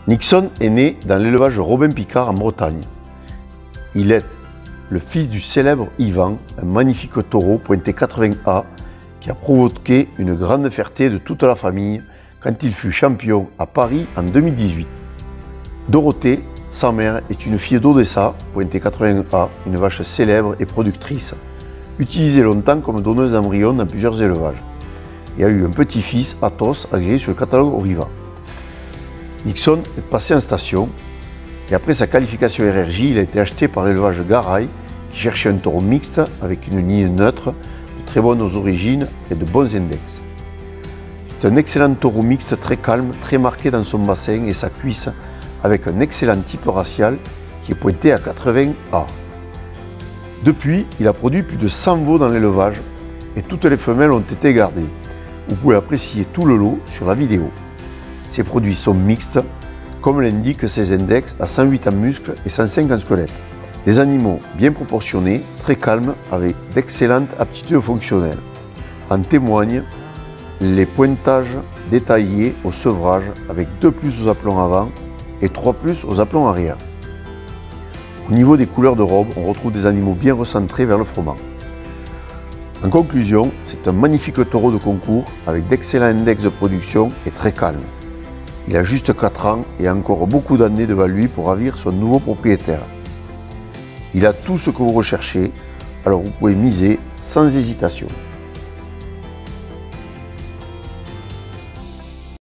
Nixon est né dans l'élevage Robin Picard en Bretagne. Il est le fils du célèbre Ivan, un magnifique taureau pointé 80A qui a provoqué une grande fierté de toute la famille quand il fut champion à Paris en 2018. Dorothée, sa mère, est une fille d'Odessa, pointé 80A, une vache célèbre et productrice, utilisée longtemps comme donneuse d'embryons dans plusieurs élevages, et a eu un petit-fils, Athos, agréé sur le catalogue Oriva. Nixon est passé en station, et après sa qualification RRJ, il a été acheté par l'élevage Garay, qui cherchait un taureau mixte avec une ligne neutre, de très bonnes origines et de bons index. C'est un excellent taureau mixte très calme, très marqué dans son bassin et sa cuisse, avec un excellent type racial qui est pointé à 80A. Depuis, il a produit plus de 100 veaux dans l'élevage et toutes les femelles ont été gardées. Vous pouvez apprécier tout le lot sur la vidéo. Ces produits sont mixtes, comme l'indiquent ses index à 108 en muscles et 105 en squelette. Des animaux bien proportionnés, très calmes, avec d'excellentes aptitudes fonctionnelles. En témoignent les pointages détaillés au sevrage avec 2+ aux aplomb avant et 3+ aux aplomb arrière. Au niveau des couleurs de robe, on retrouve des animaux bien recentrés vers le froment. En conclusion, c'est un magnifique taureau de concours avec d'excellents index de production et très calme. Il a juste 4 ans et a encore beaucoup d'années devant lui pour ravir son nouveau propriétaire. Il a tout ce que vous recherchez, alors vous pouvez miser sans hésitation.